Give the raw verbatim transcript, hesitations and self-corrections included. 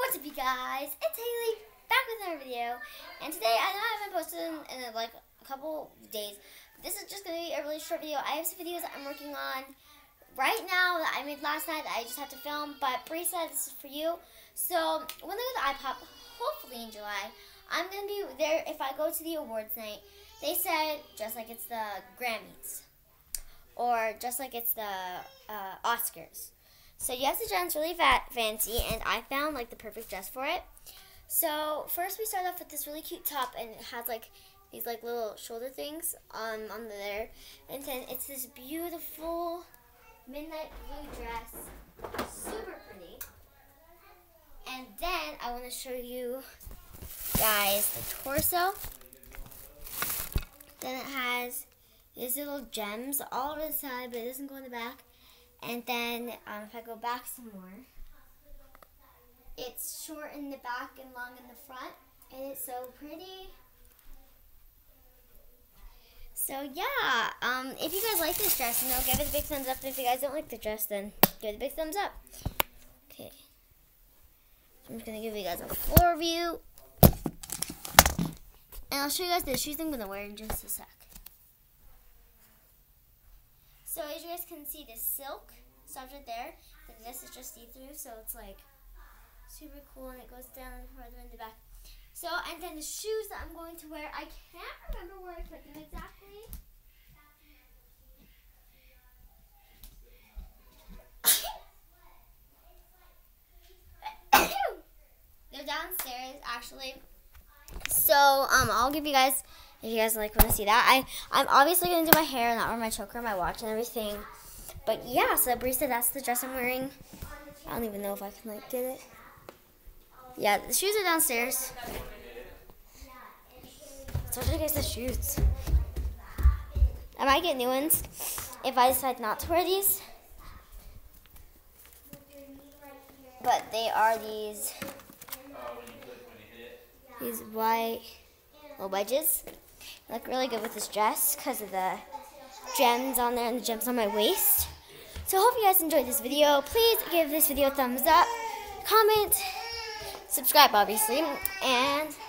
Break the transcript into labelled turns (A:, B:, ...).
A: What's up, you guys? It's Haley, back with another video. And today, I know I haven't posted in, in like a couple days. This is just going to be a really short video. I have some videos that I'm working on right now that I made last night that I just have to film. But Bree said this is for you. So, when they go to iPop, hopefully in July, I'm going to be there if I go to the awards night. They said, just like it's the Grammys. Or just like it's the uh, Oscars. So yes, the dress really fat, fancy, and I found like the perfect dress for it. So first we start off with this really cute top, and it has like these like little shoulder things on on there, and then it's this beautiful midnight blue dress, super pretty. And then I want to show you guys the torso. Then it has these little gems all over the side, but it doesn't go in the back. And then, um, if I go back some more, it's short in the back and long in the front, and it's so pretty. So yeah, um, if you guys like this dress, you know, give it a big thumbs up. And if you guys don't like the dress, then give it a big thumbs up. Okay, so I'm just gonna give you guys a floor view, and I'll show you guys the shoes I'm gonna wear in just a sec. So as you guys can see, the silk stops right there. And this is just see-through, so it's like super cool, and it goes down further in the back. So, and then the shoes that I'm going to wear, I can't remember where I put them exactly. They're downstairs, actually. So, um, I'll give you guys, if you guys like want to see that. I, I'm obviously going to do my hair and not wear my choker, my watch, and everything. But yeah, so Bree said that's the dress I'm wearing. I don't even know if I can, like, get it. Yeah, the shoes are downstairs. So I'll show you guys the shoes. I might get new ones if I decide not to wear these. But they are these, these white little wedges. They look really good with this dress because of the gems on there and the gems on my waist. So I hope you guys enjoyed this video. Please give this video a thumbs up, comment, subscribe obviously, and